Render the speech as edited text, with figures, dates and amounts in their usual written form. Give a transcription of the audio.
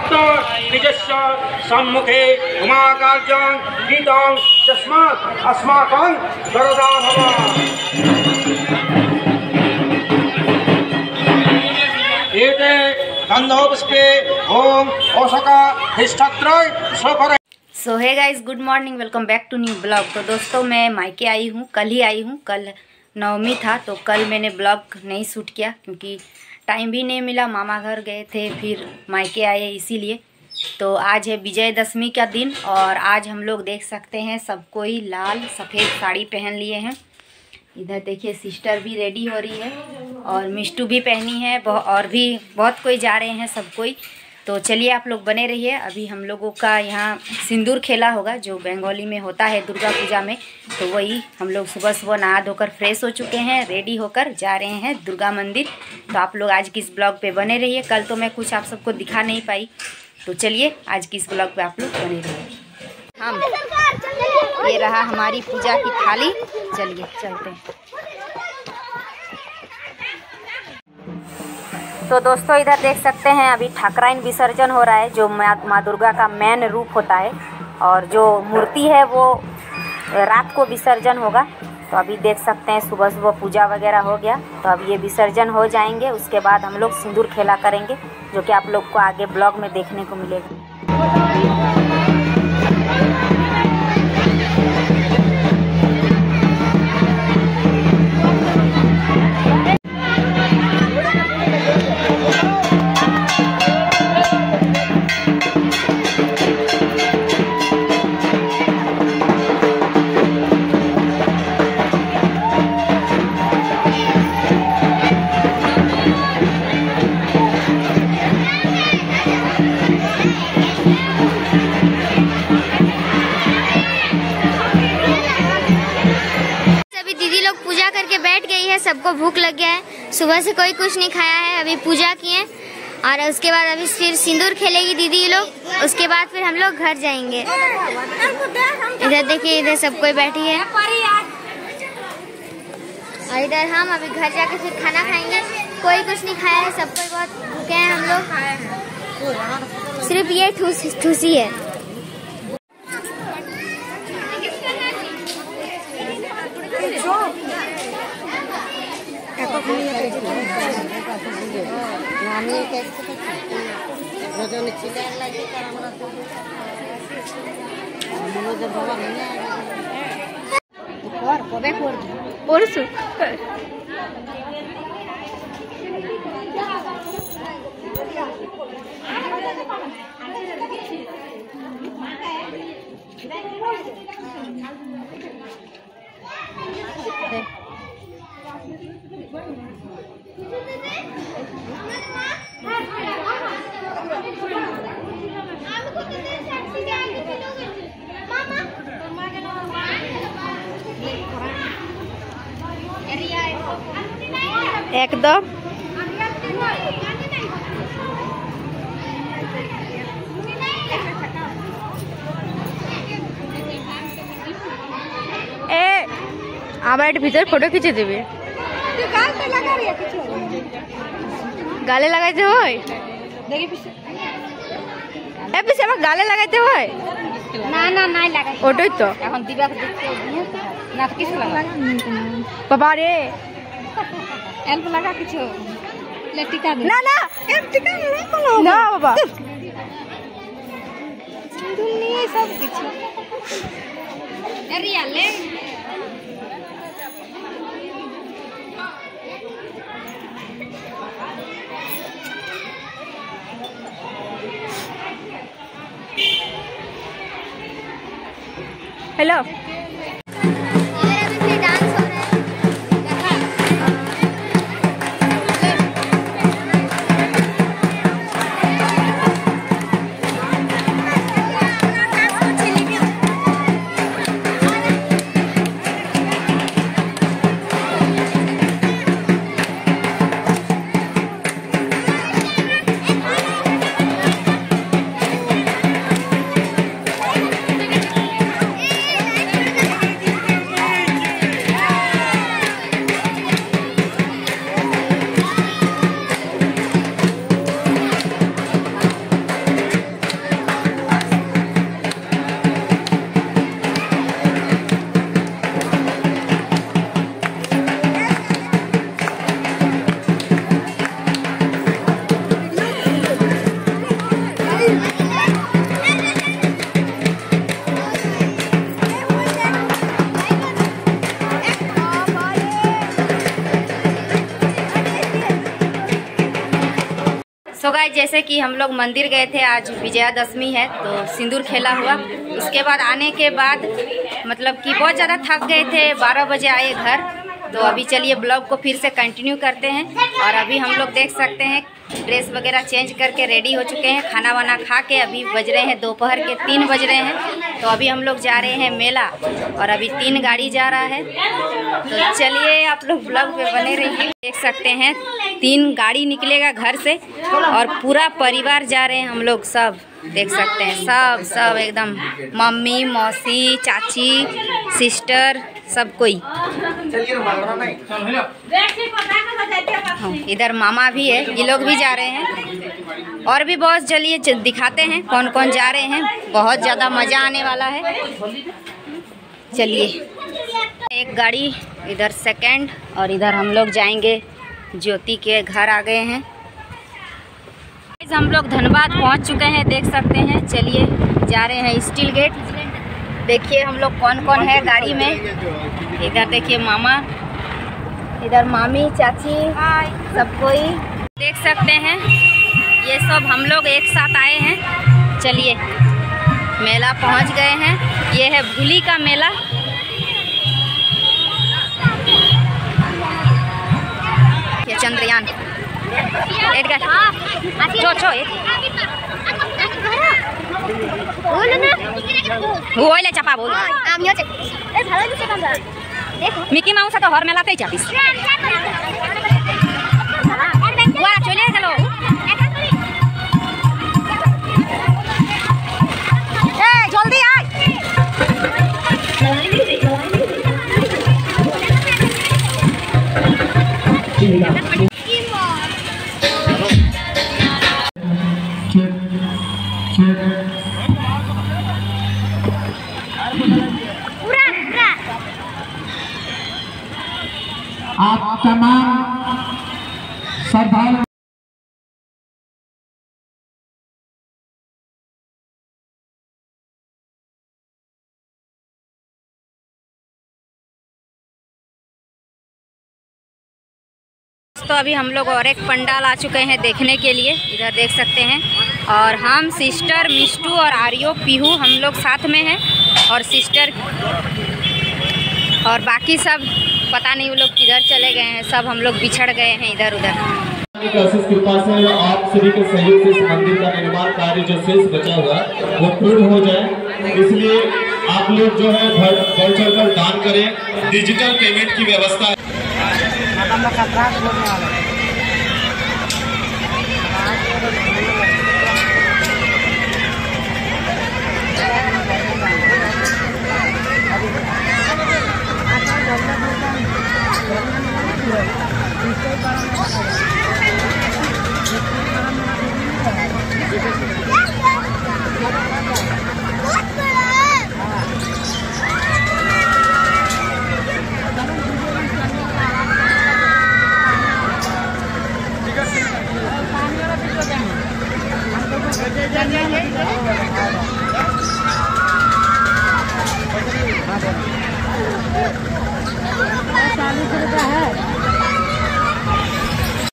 तत्र निजस्य सम्मुखे उमाकार्यं गीतं तस्मात् अस्माकं वरदा भव। एते गंधपुष्पे ओम ओशका हिष्ठत्रय सोकर। So hi guys, good morning, welcome back to new blog. तो दोस्तों मैं मायके आई हूँ, कल ही आई हूँ। कल नवमी था तो कल मैंने ब्लॉग नहीं शूट किया क्योंकि टाइम भी नहीं मिला। मामा घर गए थे, फिर मायके आए, इसीलिए। तो आज है विजयदशमी का दिन और आज हम लोग देख सकते हैं सब कोई लाल सफ़ेद साड़ी पहन लिए हैं। इधर देखिए सिस्टर भी रेडी हो रही है और मिष्टू भी पहनी है और भी बहुत कोई जा रहे हैं सब कोई। तो चलिए आप लोग बने रहिए। अभी हम लोगों का यहाँ सिंदूर खेला होगा जो बंगाली में होता है दुर्गा पूजा में। तो वही हम लोग सुबह सुबह नहा धोकर फ्रेश हो चुके हैं, रेडी होकर जा रहे हैं दुर्गा मंदिर। तो आप लोग आज की इस ब्लॉग पे बने रहिए। कल तो मैं कुछ आप सबको दिखा नहीं पाई, तो चलिए आज की इस ब्लॉग पे आप लोग बने रहिए। हम ये रहा हमारी पूजा की थाली, चलिए चलते हैं। तो दोस्तों इधर देख सकते हैं अभी ठाकराइन विसर्जन हो रहा है जो माँ दुर्गा का मेन रूप होता है, और जो मूर्ति है वो रात को विसर्जन होगा। तो अभी देख सकते हैं सुबह सुबह पूजा वगैरह हो गया, तो अब ये विसर्जन हो जाएंगे। उसके बाद हम लोग सिंदूर खेला करेंगे जो कि आप लोग को आगे ब्लॉग में देखने को मिलेगा। सबको भूख लग गया है, सुबह से कोई कुछ नहीं खाया है। अभी पूजा किए और उसके बाद अभी फिर सिंदूर खेलेगी दीदी लोग, उसके बाद फिर हम लोग घर जाएंगे। इधर देखिए, इधर सब कोई बैठी है और इधर हम अभी घर जाके फिर खाना खाएंगे। कोई कुछ नहीं खाया है, सब कोई बहुत भूखे हैं हम लोग। सिर्फ ये ठूसी है। एकदम ए आबार भीतर फोटो खींचे देबे गाले लागाइते হয় দেখি পিছে এ পিছে আমার গালে লাগাইতে হয় না না নাই লাগাই ওটাই তো এখন দিবা দেখতে না কিছু লাগা বাবা রে এলপ লাগা কিছু ले টিকা দে না না এম টিকা না বাবা তুমি সব কিছু এরিয়া ले हेलो जैसे कि हम लोग मंदिर गए थे, आज विजयादशमी है तो सिंदूर खेला हुआ। उसके बाद आने के बाद मतलब कि बहुत ज़्यादा थक गए थे, 12 बजे आए घर। तो अभी चलिए ब्लॉग को फिर से कंटिन्यू करते हैं। और अभी हम लोग देख सकते हैं ड्रेस वगैरह चेंज करके रेडी हो चुके हैं, खाना वाना खा के। अभी बज रहे हैं दोपहर के 3 बज रहे हैं। तो अभी हम लोग जा रहे हैं मेला और अभी 3 गाड़ी जा रहा है। तो चलिए आप लोग ब्लॉग पे बने रहिए। देख सकते हैं 3 गाड़ी निकलेगा घर से और पूरा परिवार जा रहे हैं हम लोग सब। देख सकते हैं सब एकदम मम्मी, मौसी, चाची, सिस्टर, सब कोई। इधर मामा भी है, ये लोग भी जा रहे हैं। और भी बहुत, चलिए दिखाते हैं कौन कौन जा रहे हैं। बहुत ज़्यादा मज़ा आने वाला है। चलिए, एक गाड़ी इधर सेकंड और इधर हम लोग जाएंगे ज्योति के घर आ गए हैं। हम लोग धनबाद पहुंच चुके हैं, देख सकते हैं। चलिए जा रहे हैं स्टील गेट। देखिए हम लोग कौन कौन है गाड़ी में। इधर देखिए मामा, इधर मामी, चाची, सब कोई देख सकते हैं। ये सब हम लोग एक साथ आए हैं। चलिए मेला पहुंच गए हैं। ये है भूली का मेला। ये चंद्रयान चापा बोल मिकी माउस तो हर मेलाते जातीस चले चलो। जल्दी आ। आप तमाम श्रद्धालु तो अभी हम लोग और एक पंडाल आ चुके हैं देखने के लिए। इधर देख सकते हैं। और हम सिस्टर मिष्टू और आर्यो पीहू हम लोग साथ में हैं। और सिस्टर और बाकी सब पता नहीं वो लोग किधर चले गए हैं। सब हम लोग बिछड़ गए हैं इधर उधर। कृपा से आप सभी के सहयोग से इस मंदिर का निर्माण कार्य जो शेष बचा हुआ वो पूर्ण हो जाए, इसलिए आप लोग जो है बढ़ चढ़ कर दान करें। डिजिटल पेमेंट की व्यवस्था है। ₹40 है।